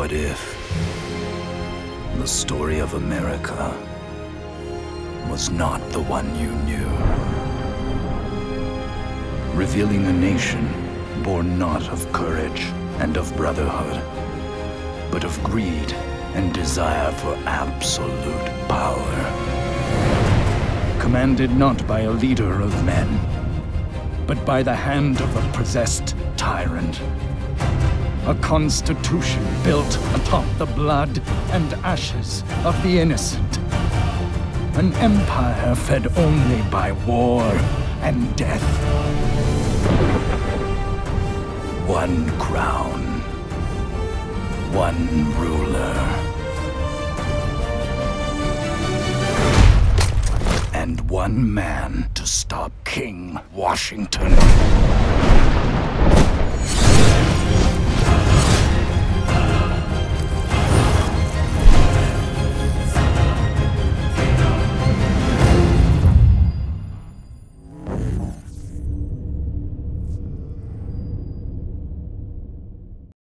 What if the story of America was not the one you knew? Revealing a nation born not of courage and of brotherhood, but of greed and desire for absolute power. Commanded not by a leader of men, but by the hand of a possessed tyrant. A constitution built atop the blood and ashes of the innocent. An empire fed only by war and death. One crown, one ruler, and one man to stop King Washington.